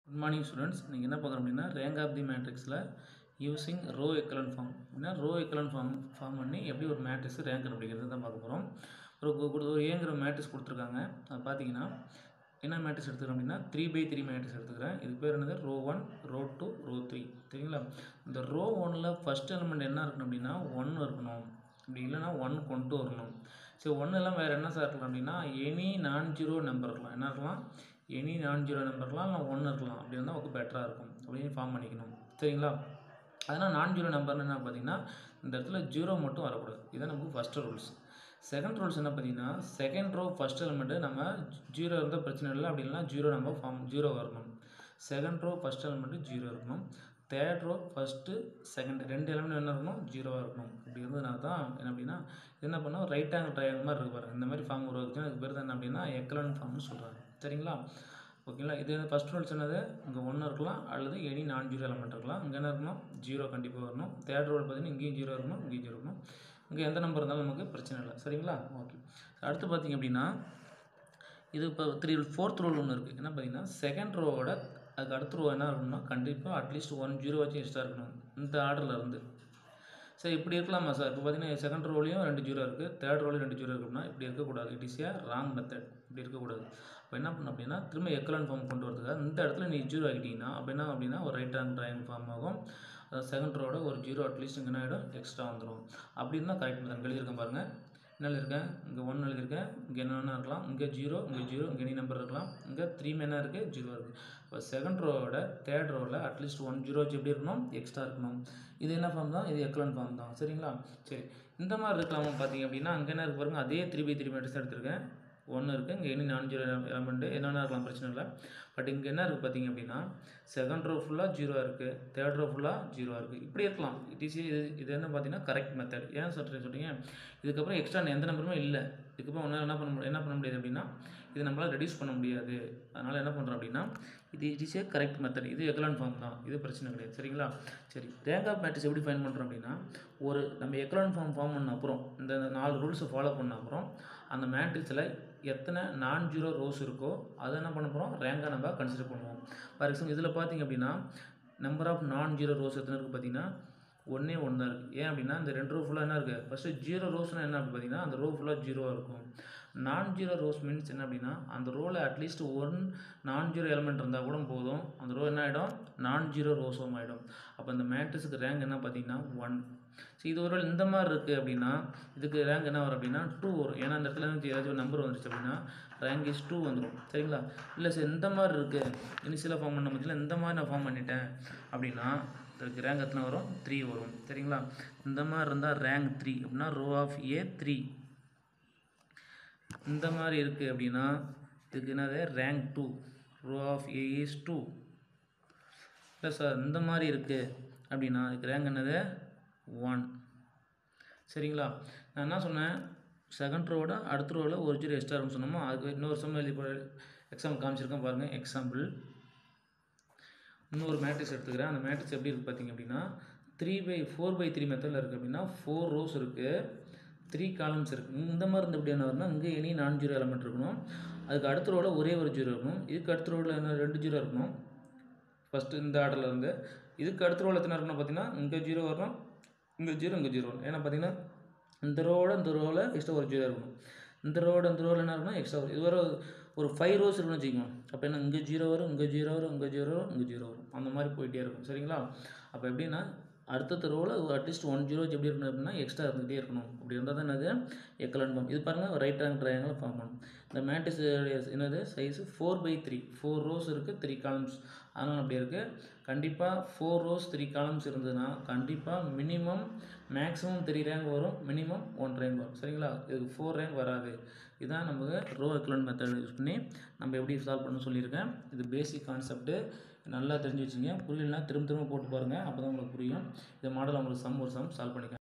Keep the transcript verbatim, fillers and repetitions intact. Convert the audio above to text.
Good morning students. நீங்க என்ன பார்க்குறோம் அப்படின்னா ரேங்க் ஆஃப் தி மேட்ரிக்ஸில் யூசிங் ரோ எக்கலன் ஃபார்ம் அப்படின்னா ரோ எக்கலன் ஃபார்ம் ஃபார்ம் பண்ணி எப்படி ஒரு மேட்ரிக்ஸ் ரேங்க் கண்டுபிடிக்கிறது தான் பார்க்க போகிறோம். ஒரு ஒரு ஏங்கிற மேட்ரிக்ஸ் கொடுத்துருக்காங்க. அது பார்த்தீங்கன்னா என்ன மேட்ரிக்ஸ் எடுத்துக்கிறோம் அப்படின்னா த்ரீ பை த்ரீ மேட்ரிக்ஸ் எடுத்துக்கிறேன். இது பேர் என்னது row one row two row three சரிங்களா. இந்த ரோ ஒன்னில் ஃபஸ்ட் எலிமெண்ட் என்ன இருக்கணும் அப்படின்னா ஒன் இருக்கணும், அப்படி இல்லைனா ஒன் கொண்டு வரணும். சரி ஒன்று எல்லாம் வேறு என்ன சார் இருக்கலாம் அப்படின்னா எனி நான் ஜீரோ நம்பர் இருக்கலாம். என்ன இருக்கலாம்? எனி நான் ஜீரோ நம்பர்லாம் இல்லை ஒன்று இருக்கலாம். அப்படி இருந்தால் நமக்கு பெட்டராக இருக்கும் அப்படின்னு ஃபார்ம் பண்ணிக்கணும் சரிங்களா. அதனால் நான் ஜீரோ நம்பர்னு என்ன பார்த்தீங்கன்னா இந்த இடத்துல ஜீரோ மட்டும் வரக்கூடாது. இதுதான் நமக்கு ஃபஸ்ட்டு ரூல்ஸ். செகண்ட் ரூல்ஸ் என்ன பார்த்தீங்கன்னா செகண்ட் ரோ ஃபஸ்ட் எலிமெண்ட்டு நம்ம ஜீரோ இருந்தால் பிரச்சனை இல்லை, அப்படி இல்லைனா ஜீரோ நம்ம ஃபார்ம் ஜீரோ வரணும். Second row first element zero இருக்கணும். தேர்ட் ரோ ஃபஸ்ட்டு செகண்ட் ரெண்டு எலிமெண்ட் என்ன இருக்கணும்? ஜீரோவாக இருக்கணும். இப்படி இருந்ததுனால தான் என்ன அப்படின்னா என்ன பண்ணோம் ரைட் ஆங்கிள் ட்ரையாங்கிள் மாதிரி இருக்கு பாருங்க. இந்த மாதிரி ஃபார்ம் உருவாக்குச்சுன்னா அதுக்கு பேர் தான் என்ன அப்படின்னா எக்கலன் ஃபார்ம்னு சொல்கிறாங்க சரிங்களா. ஓகேங்களா. இது ஃபஸ்ட் ரூல்ஸ் என்னது? இங்கே ஒன்று இருக்கலாம் அல்லது எனி நான் ஜீரோ எலிமெண்ட் இருக்கலாம். இங்கே என்ன இருக்கணும்? ஜீரோ கண்டிப்பாக வரணும். தேர்ட் ரோல் பார்த்தீங்கன்னா இங்கேயும் ஜீரோ இருக்கணும், இங்கேயும் ஜீரோ இருக்கணும். இங்கே எந்த நம்பர் இருந்தாலும் நமக்கு பிரச்சனை இல்லை சரிங்களா. ஓகே. அடுத்து பார்த்தீங்க அப்படின்னா இது இப்போ த்ரீ ஃபோர்த் ரோல் ஒன்று இருக்குது. என்ன பார்த்தீங்கன்னா செகண்ட் ரோவோட அதுக்கு அடுத்த ரோ என்ன இருக்கணும்னா கண்டிப்பாக அட்லீஸ்ட் ஒன் ஜீரோ வச்சு எக்ஸ்ட்ரா இருக்கணும் இந்த ஆர்டரில் இருந்து. சரி இப்படி இருக்கலாமா சார்? இப்போ பார்த்தீங்கன்னா செகண்ட் ரோலையும் ரெண்டு ஜீரோ இருக்குது, தேர்ட் ரோலையும் ரெண்டு ஜீரோ இருக்குன்னா இப்படி இருக்கக்கூடாது. It is a wrong method. இப்படி இருக்கக்கூடாது. இப்போ என்ன பண்ணணும் அப்படின்னா திரும்ப எக்கலன் ஃபார்ம் கொண்டு வரதுக்காக இந்த இடத்துல நீ ஜீரோ ஆகிட்டீங்கன்னா அப்போ என்ன அப்படின்னா ஒரு ரைட் ஹேண்ட் ட்ரையாங்கிள் ஃபார்ம் ஆகும். செகண்ட் ரோட ஒரு ஜீரோ அட்லீஸ்ட் இங்கே என்ன ஆகிடும் எக்ஸ்ட்ரா வந்துடும். அப்படின்னு தான் கரெக்ட் மெத்தட் எழுதியிருக்கேன் பாருங்கள். என்ன எழுதியிருக்கேன்? இங்கே ஒன்று எழுதியிருக்கேன், இங்கே என்னென்ன இருக்கலாம், இங்கே ஜீரோ, இங்கே ஜீரோ, இங்கே எனி நம்பர் இருக்கலாம், இங்கே த்ரீ என்ன இருக்குது? ஜீரோ இருக்குது. இப்போ செகண்ட் ரோவோட தேர்ட் ரோவில் அட்லீஸ்ட் ஒன் ஜீரோ வச்சு எப்படி இருக்கணும்? எக்ஸ்ட்ரா இருக்கணும். இது என்ன ஃபார்ம் தான்? இது எக்கலன் ஃபார்ம் தான் சரிங்களா. சரி இந்த மாதிரி இருக்கலாமா பார்த்தீங்க அப்படின்னா அங்கே என்ன இருக்கு பாருங்கள், அதே த்ரீ பை த்ரீ மேட்ரிக்ஸ் எடுத்திருக்கேன். ஒன்று இருக்குது, இங்கே எனி நான் ஜீரோ எலமெண்ட்டு என்னென்ன இருக்கலாம் பிரச்சனை இல்லை. பட் இங்கே என்ன இருக்குது பார்த்தீங்க அப்படின்னா செகண்ட் ரோ ஃபுல்லாக ஜீரோ இருக்குது, தேர்ட் ரோ ஃபுல்லாக ஜீரோ இருக்குது. இப்படி இருக்கலாம். இட் இஸ் இது இது என்ன பார்த்தீங்கன்னா கரெக்ட் மெத்தட். ஏன் சொல்கிறேன் சொல்கிறீங்க? இதுக்கப்புறம் எக்ஸ்ட்ரா எந்த நம்பருமே இல்லை. இதுக்கப்புறம் ஒன்றும் என்ன பண்ண முடியும் என்ன பண்ண முடியாது அப்படின்னா இது நம்மளால் ரெடியூஸ் பண்ண முடியாது. அதனால் என்ன பண்ணுறோம் அப்படின்னா இது it is a correct method. இது எக்கலன் ஃபார்ம் தான், இது பிரச்சனை கிடையாது சரிங்களா. சரி ரேங்க் ஆஃப் மேட்ரிக்ஸ் எப்படி ஃபைண்ட் பண்ணுறோம் அப்படின்னா ஒரு நம்ம எக்கலன் ஃபார்ம் ஃபார்ம் பண்ண அப்புறம் இந்த நாலு ரூல்ஸை ஃபாலோ பண்ண அப்புறம் அந்த மேட்ரிக்ஸில் எத்தனை நான் ஜீரோ ரோஸ் இருக்கோ அதை என்ன பண்ண போகிறோம் ரேங்காக நம்ம கன்சிடர் பண்ணுவோம். ஃபார் எக்ஸாம்பிள் இதில் பார்த்தீங்க அப்படின்னா number of non zero rows எத்தனை இருக்குது பார்த்தீங்கன்னா ஒன்றே ஒன்று தான் இருக்குது. ஏன் அப்படின்னா இந்த ரெண்டு ரோ ஃபுல்லாக என்ன இருக்குது? ஃபஸ்ட்டு ஜீரோ ரோஸ்னால் என்ன அப்படி பார்த்தீங்கன்னா அந்த ரோ ஃபுல்லாக ஜீரோவாக இருக்கும். நான் ஜீரோ ரோஸ் மீன்ஸ் என்ன அப்படின்னா அந்த ரோவில் அட்லீஸ்ட் ஒன் நான் ஜீரோ எலிமெண்ட் இருந்தால் கூட போதும், அந்த ரோ என்ன ஆகிடும்? நான் ஜீரோ ரோஸும் ஆகிடும். அப்போ இந்த மேட்ரிக்ஸுக்கு ரேங்க் என்ன பார்த்தீங்கன்னா ஒன். ஸோ இது ஒரு இந்த மாதிரி இருக்குது அப்படின்னா இதுக்கு ரேங்க் என்ன வரும் அப்படின்னா டூ வரும். ஏன்னா அந்த இடத்துல இருந்து ஏதாச்சும் ஒரு நம்பர் வந்துருச்சு அப்படின்னா ரேங்க் இஸ் டூ வந்துடும் சரிங்களா. இல்லை சார் இந்த மாதிரி இருக்குது இனிஷியலாக ஃபார்ம் பண்ண பட்சத்தில் இந்த மாதிரி நான் ஃபார்ம் பண்ணிட்டேன் அப்படின்னா அதுக்கு ரேங்க் எத்தனை வரும்? த்ரீ வரும் சரிங்களா. இந்த மாதிரி இருந்தால் ரேங்க் த்ரீ அப்படின்னா ரோ ஆஃப் ஏ த்ரீ. இந்த மாதிரி இருக்குது அப்படின்னா இதுக்கு என்னது? Rank two. Row of A is two. இல்லை சார் இந்த மாதிரி இருக்குது அப்படின்னா அதுக்கு ரேங்க் என்னது? ஒன் சரிங்களா. நான் என்ன சொன்னேன்? செகண்ட் ரோவோட அடுத்த ரோவில் ஒரு ஜீரோ எக்ஸ்ட்ரா இருக்குன்னு சொன்னோமோ அதுக்கு இன்னொரு சம் எழுதி எக்ஸாம்பிள் காமிச்சிருக்கேன் பாருங்கள். எக்ஸாம்பிள் இன்னொரு மேட்ரிக்ஸ் எடுத்துக்கிறேன். அந்த மேட்ரிக்ஸ் எப்படி இருக்குது பார்த்தீங்க அப்படின்னா three by four by three மெத்தடில் இருக்குது அப்படின்னா ஃபோர் ரோஸ் இருக்குது, த்ரீ காலம்ஸ் இருக்குது. இந்த மாதிரி இருந்து எப்படி என்ன வரும்னா இங்கே எனி நான் ஜீரோ எலிமெண்ட் இருக்கணும், அதுக்கு அடுத்த ரோவில் ஒரே ஒரு ஜீரோ இருக்கணும், இதுக்கு அடுத்த ரோவில் என்ன ரெண்டு ஜீரோ இருக்கணும் ஃபஸ்ட்டு இந்த ஆர்டரில் இருந்து. இதுக்கு அடுத்த ரோவில் எத்தனை இருக்கணும் பார்த்தீங்கன்னா இங்கே ஜீரோ வரணும், இங்கே ஜீரோ, இங்கே ஜீரோ வரணும். ஏன்னா பார்த்தீங்கன்னா இந்த ரோவோட இந்த ரோவில் எக்ஸ்ட்ரா ஒரு ஜீரோ இருக்கணும், இந்த ரோவோட இந்த ரோவில் என்ன இருக்கணும் எக்ஸ்ட்ரா வரும். இது வர ஒரு ஃபைவ் ரோஸ் இருக்குன்னு வச்சுக்கோங்க. அப்போ என்ன இங்கே ஜீரோ வரும், இங்கே ஜீரோ வரும், இங்கே ஜீரோ வரும், இங்கே ஜீரோ வரும், அந்த மாதிரி போயிட்டே இருக்கும் சரிங்களா. அப்போ எப்படின்னா அடுத்த ரோவில் அட்லீஸ்ட் ஒன் ஜீரோ வச்சு எப்படி இருக்கணும் அப்படின்னா எக்ஸ்ட்ரா இருந்துகிட்டே இருக்கணும். அப்படி இருந்தால் தான் என்னது எக்கலன் ஃபார்ம். இது பாருங்கள் ரைட் ஹேண்ட் ட்ரையாங்கிள் ஃபார்ம் பண்ணும். இந்த மேட்ரிக்ஸ் என்னது size four by three, four rows இருக்குது, த்ரீ காலம்ஸ். அதனால் அப்படி இருக்குது. கண்டிப்பாக ஃபோர் ரோஸ் த்ரீ காலம்ஸ் இருந்ததுன்னா கண்டிப்பாக மினிமம் மேக்ஸிமம் த்ரீ ரேங்க் வரும், மினிமம் ஒன் ரேங்க் வரும் சரிங்களா. இதுக்கு ஃபோர் ரேங்க் வராது. இதுதான் நமக்கு ரோ எக்கலன் மெத்தட் யூஸ் பண்ணி நம்ம எப்படி சால்வ் பண்ணணும்னு சொல்லியிருக்கேன். இது பேசிக் கான்செப்ட்டு நல்லா தெரிஞ்சு வச்சுங்க. புரியலன்னா திரும்ப திரும்ப போட்டு பாருங்கள், அப்போ தான் உங்களுக்கு புரியும். இந்த மாடல் உங்களுக்கு சம் ஒரு சம் சால்வ் பண்ணிக்கலாம்.